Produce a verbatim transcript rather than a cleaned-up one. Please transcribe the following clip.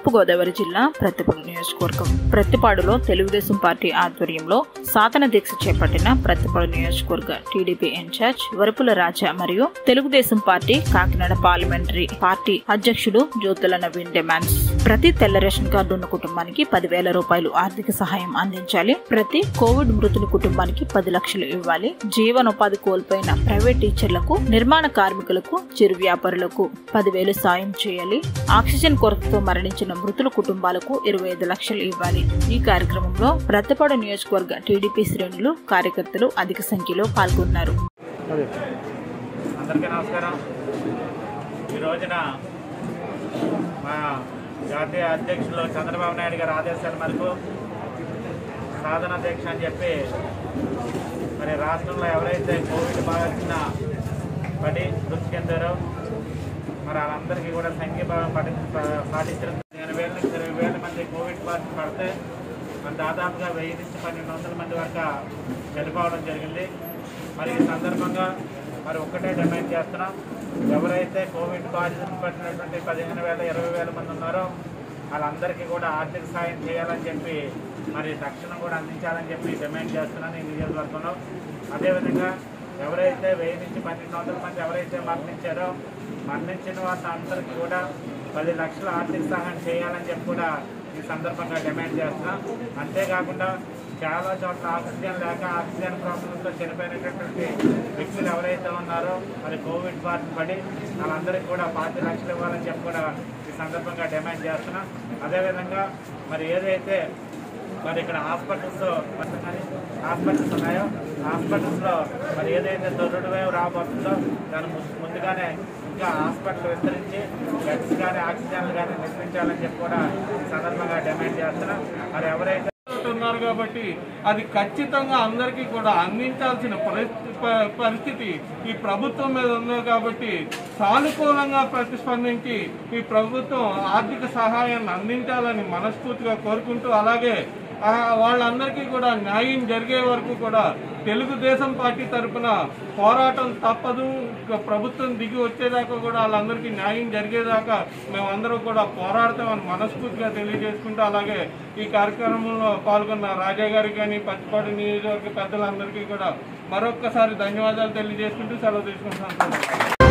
తూర్పుగోదావరి జిల్లా ప్రతిపాడు నియోజకవర్గం ప్రతిపాడులో తెలుగుదేశం పార్టీ ఆధ్వర్యంలో సాధన దీక్ష చేపట్టిన ప్రతిపాడు నియోజకవర్గ టీడీపీ ఇన్ఛార్జ్ వరపుల రాజా మరియు Telugu Desam party Kakinada parliamentary party అధ్యక్షుడు జ్యోతుల నవీన్ డిమాండ్స్ ప్రతి తెల్ల రేషన్ కార్డు ఉన్న కుటుంబానికి పదివేల రూపాయలు ఆర్థిక సహాయం అందించాలి, ప్రతి కోవిడ్ మృతుల కుటుంబానికి పది లక్షలు ఇవ్వాలి, జీవనోపాధి కోల్పోయిన ప్రైవేట్ టీచర్లకు, నిర్మాణ కార్మికులకు, చిరు వ్యాపారులకు పదివేలు సాయం చేయాలి, ఆక్సిజన్ కొరతతో మరణించిన మృతుల కుటుంబాలకు ఇరవై ఐదు లక్షలు ఇవ్వాలి. ఈ కార్యక్రమంలో ప్రతిపాడు నియోజకవర్గ టీడీపీ శ్రేణులు, కార్యకర్తలు అధిక సంఖ్యలో పాల్గొన్నారు. అందరికీ నమస్కారం. ఈ రోజున మా జాతీయ అధ్యక్షులు చంద్రబాబు నాయుడు గారి ఆదేశాల మేరకు సాధన దీక్ష అని చెప్పి మరి రాష్ట్రంలో ఎవరైతే కోవిడ్ బాధిన పడి మృతి చెందారో మరి వాళ్ళందరికీ కూడా సంఘీభావం పడి పాటించడం పదిహేను వేల నుంచి ఇరవై వేల మంది కోవిడ్ బాధిత పడితే మరి దాదాపుగా వెయ్యి నుంచి పన్నెండు వందల మంది వరకు చనిపోవడం జరిగింది. మరి ఈ సందర్భంగా మరి ఒక్కటే డిమాండ్ చేస్తున్నాం, ఎవరైతే కోవిడ్ బాధితులు పట్టినటువంటి పదిహేను వేల ఇరవై వేల మంది ఉన్నారో వాళ్ళందరికీ కూడా ఆర్థిక సాయం చేయాలని చెప్పి మరి తక్షణం కూడా అందించాలని చెప్పి డిమాండ్ చేస్తున్నాను ఈ నియోజకవర్గంలో. అదేవిధంగా ఎవరైతే వెయ్యి నుంచి పన్నెండు వందల మంది ఎవరైతే మరణించారో మరణించిన వారిని అందరికీ కూడా పది లక్షల ఆర్థిక సహాయం చేయాలని చెప్పి కూడా ఈ సందర్భంగా డిమాండ్ చేస్తున్నాం. అంతేకాకుండా చాలా చోట్ల ఆక్సిజన్ లేక ఆక్సిజన్ ప్రాబ్లంతో చనిపోయినటువంటి వ్యక్తులు ఎవరైతే ఉన్నారో మరి కోవిడ్ బారిన పడి వాళ్ళందరికీ కూడా పాతి లక్షలు ఇవ్వాలని చెప్పి కూడా ఈ సందర్భంగా డిమాండ్ చేస్తున్నాం. అదేవిధంగా మరి ఏదైతే మరి ఇక్కడ హాస్పిటల్స్ హాస్పిటల్స్ ఉన్నాయో హాస్పిటల్స్లో మరి ఏదైతే థర్డ్ వేవ్ రాబోతుందో దాని ముందుగానే ఇంకా హాస్పిటల్ విస్తరించి బెడ్స్ కానీ ఆక్సిజన్లు కానీ నిర్మించాలని చెప్పి కూడా ఈ సందర్భంగా డిమాండ్ చేస్తున్నాం. మరి ఎవరైతే ఉన్నారు కాబట్టి అది ఖచ్చితంగా అందరికీ కూడా అందించాల్సిన పరిస్థితి ఈ ప్రభుత్వం మీద ఉంది కాబట్టి సానుకూలంగా ప్రతిస్పందించి ఈ ప్రభుత్వం ఆర్థిక సహాయాన్ని అందించాలని మనస్ఫూర్తిగా కోరుకుంటూ, అలాగే వాళ్ళందరికీ కూడా న్యాయం జరిగే వరకు కూడా తెలుగుదేశం పార్టీ తరఫున పోరాటం తప్పదు. ప్రభుత్వం దిగి వచ్చేదాకా కూడా వాళ్ళందరికీ న్యాయం జరిగేదాకా మేమందరూ కూడా పోరాడతామని మనస్ఫూర్తిగా తెలియజేసుకుంటూ, అలాగే ఈ కార్యక్రమంలో పాల్గొన్న రాజా గారికి కానీ పచ్చిపాడు నియోజకవర్గ పెద్దలందరికీ కూడా మరొక్కసారి ధన్యవాదాలు తెలియజేసుకుంటూ సెలవు తీసుకుంటున్నాను.